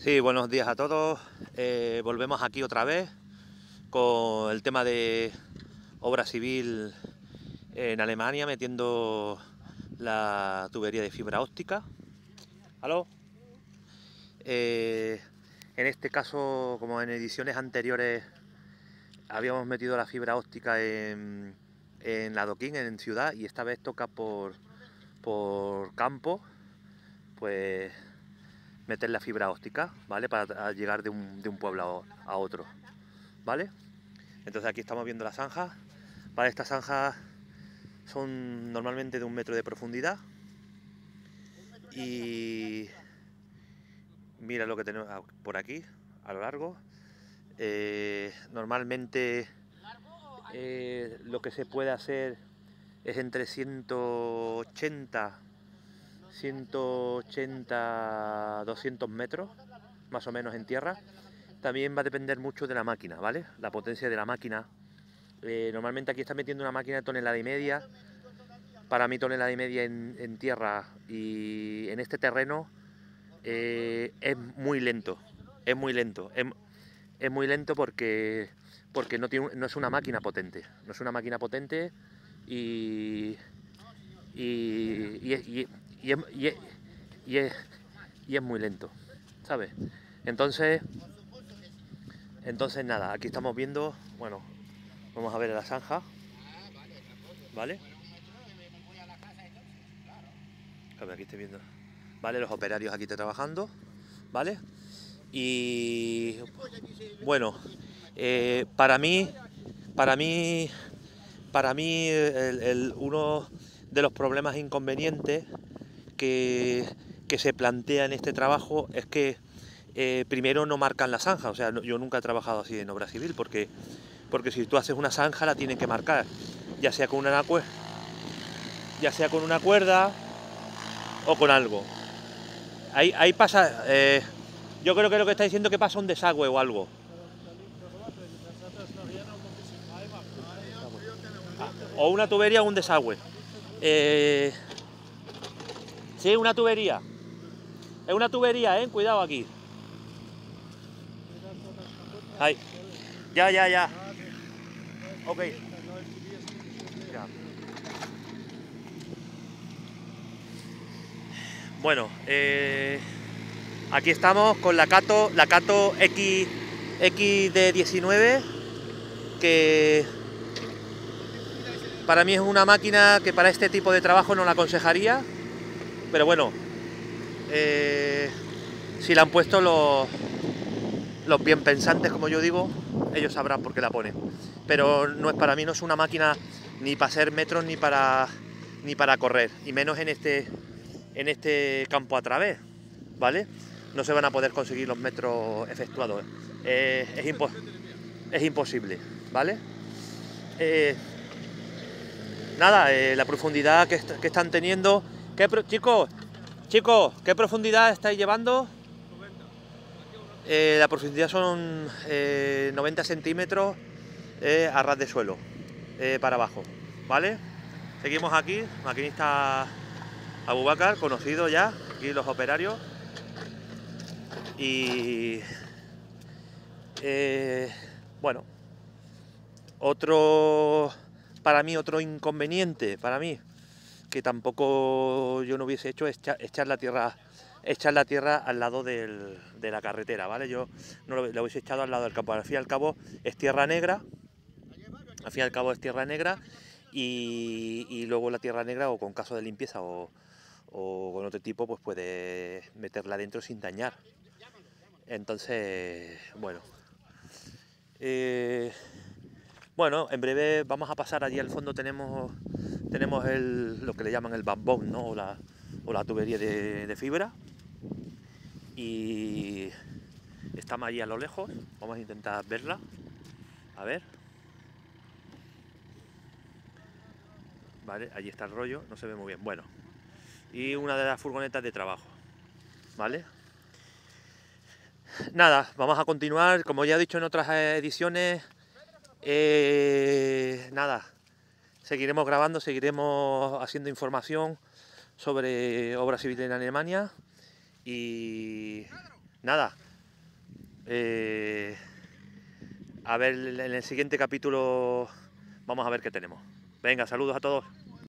Sí, buenos días a todos. Volvemos aquí otra vez con el tema de obra civil en Alemania, metiendo la tubería de fibra óptica. ¿Aló? Eh, en este caso, como en ediciones anteriores, habíamos metido la fibra óptica en adoquín, en ciudad, y esta vez toca por campo, pues meter la fibra óptica, ¿vale? Para llegar de un pueblo a otro, ¿vale? Entonces aquí estamos viendo las zanjas. Para estas zanjas son normalmente de 1 metro de profundidad. Y mira lo que tenemos por aquí, a lo largo. Normalmente lo que se puede hacer es entre 180, 200 metros, más o menos en tierra. También va a depender mucho de la máquina, ¿vale? La potencia de la máquina. Normalmente aquí está metiendo una máquina de 1,5 toneladas. Para mí 1,5 toneladas en tierra y en este terreno es muy lento. Es muy lento. Es muy lento porque no es una máquina potente. No es una máquina potente y, y, y, y, y es, y es- y es- y es muy lento, ¿sabes? Entonces, entonces nada, aquí estamos viendo, bueno, vamos a ver la zanja, ¿vale? A ver, aquí estoy viendo, ¿vale? Los operarios aquí trabajando, ¿vale? Y bueno, para mí, para mí, para mí uno de los problemas inconvenientes que, que se plantea en este trabajo es que primero no marcan la zanja. O sea, yo nunca he trabajado así en obra civil porque si tú haces una zanja la tienen que marcar, ya sea con una cuerda o con algo. Ahí pasa, yo creo que lo que está diciendo es que pasa un desagüe o algo. O una tubería o un desagüe. Eh, sí, una tubería. Es una tubería, cuidado aquí. Ahí. Ya. Ok. Ya. Bueno, aquí estamos con la Cato XD19, que para mí es una máquina que para este tipo de trabajo no la aconsejaría, pero bueno, eh, si la han puesto los bien pensantes, como yo digo, ellos sabrán por qué la ponen. Pero no es, para mí no es una máquina ni para hacer metros ni para correr, y menos en este campo a través, ¿vale? No se van a poder conseguir los metros efectuados. Es imposible, ¿vale? Eh, nada, la profundidad que están teniendo. Chicos, ¿qué profundidad estáis llevando? La profundidad son 90 centímetros a ras de suelo, para abajo, ¿vale? Seguimos aquí, maquinista Abubakar, conocido ya, aquí los operarios. Y bueno, otro inconveniente para mí, que tampoco yo no hubiese hecho, es echar la tierra al lado de la carretera, ¿vale? Yo no lo hubiese echado al lado del campo. Al fin y al cabo es tierra negra, y luego la tierra negra, o con caso de limpieza o con otro tipo, pues puedes meterla dentro sin dañar. Entonces, eh, bueno, en breve vamos a pasar allí al fondo. Tenemos lo que le llaman el backbone, ¿no? O la tubería de fibra. Y estamos allí a lo lejos. Vamos a intentar verla. A ver. Vale, allí está el rollo. No se ve muy bien. Bueno. Y una de las furgonetas de trabajo. ¿Vale? Nada, vamos a continuar. Como ya he dicho en otras ediciones, nada, seguiremos grabando, seguiremos haciendo información sobre obra civil en Alemania. Y nada, A ver, en el siguiente capítulo vamos a ver qué tenemos. Venga, saludos a todos.